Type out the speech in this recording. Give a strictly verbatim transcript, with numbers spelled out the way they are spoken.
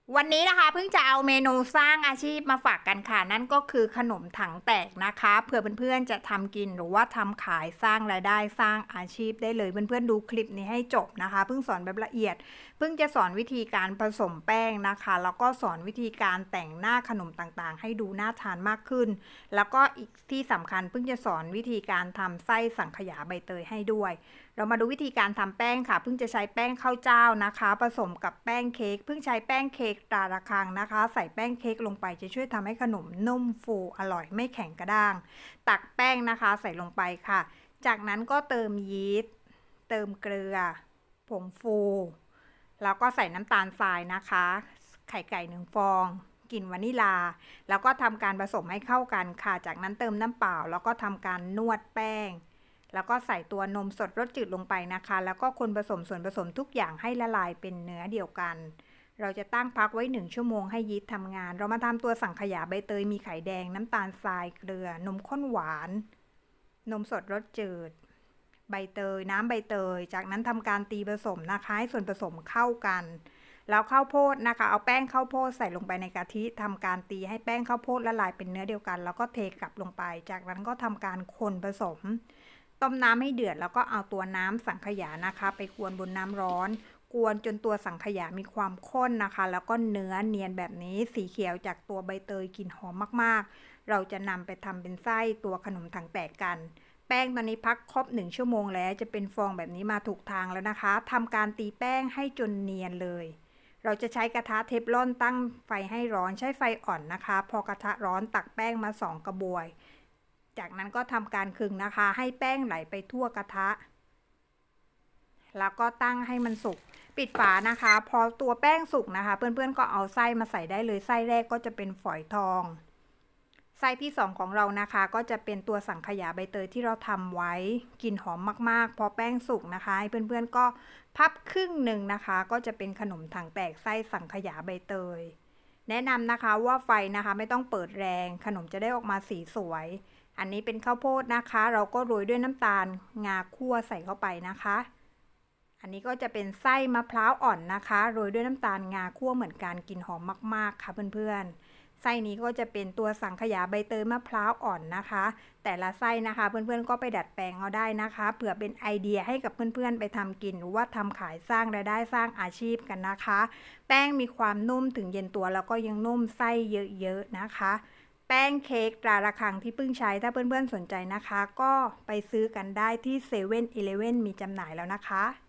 วันนี้นะคะเพิ่งจะเอาเมนูสร้างอาชีพมาฝากกันค่ะนั่นก็คือขนมถังแตกนะคะเผื่อเพื่อนๆจะทำกินหรือว่าทำขายสร้างรายได้สร้างอาชีพได้เลยเพื่อนๆดูคลิปนี้ให้จบนะคะเพิ่งสอนแบบละเอียดเพิ่งจะสอนวิธีการผสมแป้งนะคะแล้วก็สอนวิธีการแต่งหน้าขนมต่างๆให้ดูน่าทานมากขึ้นแล้วก็อีกที่สำคัญเพิ่งจะสอนวิธีการทำไส้สังขยาใบเตยให้ด้วยเรามาดูวิธีการทำแป้งค่ะเพิ่งจะใช้แป้งข้าวเจ้านะคะผสมกับแป้งเค้กเพิ่งใช้แป้งเค้กตราระฆังนะคะใส่แป้งเค้กลงไปจะช่วยทำให้ขนมนุ่มฟูอร่อยไม่แข็งกระด้างตักแป้งนะคะใส่ลงไปค่ะจากนั้นก็เติมยีสต์เติมเกลือผงฟูแล้วก็ใส่น้ำตาลทรายนะคะไข่ไก่หนึ่งฟองกลิ่นวานิลาแล้วก็ทำการผสมให้เข้ากันค่ะจากนั้นเติมน้ำเปล่าแล้วก็ทำการนวดแป้งแล้วก็ใส่ตัวนมสดรสจืดลงไปนะคะแล้วก็คนผสมส่วนผสมทุกอย่างให้ละลายเป็นเนื้อเดียวกันเราจะตั้งพักไว้หนึ่งชั่วโมงให้ยีสต์ทำงานเรามาทำตัวสังขยาใบเตยมีไข่แดงน้ำตาลทรายเกลือนมข้นหวานนมสดรสจืดใบเตยน้ำใบเตยจากนั้นทำการตีผสมนะคะให้ส่วนผสมเข้ากันแล้วข้าวโพดนะคะเอาแป้งข้าวโพดใส่ลงไปในกะทิทำการตีให้แป้งข้าวโพดละลายเป็นเนื้อเดียวกันแล้วก็เทกลับลงไปจากนั้นก็ทำการคนผสมต้มน้ำให้เดือดแล้วก็เอาตัวน้ำสังขยานะคะไปกวนบนน้ำร้อนกวนจนตัวสังขยามีความข้นนะคะแล้วก็เนื้อเนียนแบบนี้สีเขียวจากตัวใบเตยกลิ่นหอมมากๆเราจะนำไปทำเป็นไส้ตัวขนมถังแตกกันแป้งตอนนี้พักครบหนึ่งชั่วโมงแล้วจะเป็นฟองแบบนี้มาถูกทางแล้วนะคะทำการตีแป้งให้จนเนียนเลยเราจะใช้กระทะเทฟลอนตั้งไฟให้ร้อนใช้ไฟอ่อนนะคะพอกระทะร้อนตักแป้งมาสองกระบวยจากนั้นก็ทำการคึงนะคะให้แป้งไหลไปทั่วกระทะแล้วก็ตั้งให้มันสุกปิดฝานะคะพอตัวแป้งสุกนะคะเพื่อนๆก็เอาไส้มาใส่ได้เลยไส้แรกก็จะเป็นฝอยทองไส้ที่สองของเรานะคะก็จะเป็นตัวสังขยาใบเตยที่เราทำไว้กลิ่นหอมมากๆพอแป้งสุกนะคะให้เพื่อนๆก็พับครึ่งหนึ่งนะคะก็จะเป็นขนมถังแตกไส้สังขยาใบเตยแนะนำนะคะว่าไฟนะคะไม่ต้องเปิดแรงขนมจะได้ออกมาสีสวยอันนี้เป็นข้าวโพดนะคะเราก็โรยด้วยน้ำตาลงาคั่วใส่เข้าไปนะคะอันนี้ก็จะเป็นไส้มะพร้าวอ่อนนะคะโรยด้วยน้ำตาลงาคั่วเหมือนกันกลิ่นหอมมากๆค่ะเพื่อนๆไส้นี้ก็จะเป็นตัวสังขยาใบเตยมะพร้าวอ่อนนะคะแต่ละไส้นะคะเพื่อนๆก็ไปดัดแปลงเอาได้นะคะเผื่อเป็นไอเดียให้กับเพื่อนๆไปทำกินหรือว่าทำขายสร้างรายได้สร้างอาชีพกันนะคะแป้งมีความนุ่มถึงเย็นตัวแล้วก็ยังนุ่มไส้เยอะๆนะคะแป้งเค้กตราระฆังที่เพิ่งใช้ถ้าเพื่อนๆสนใจนะคะก็ไปซื้อกันได้ที่เซเว่นอีเลฟเว่นมีจำหน่ายแล้วนะคะ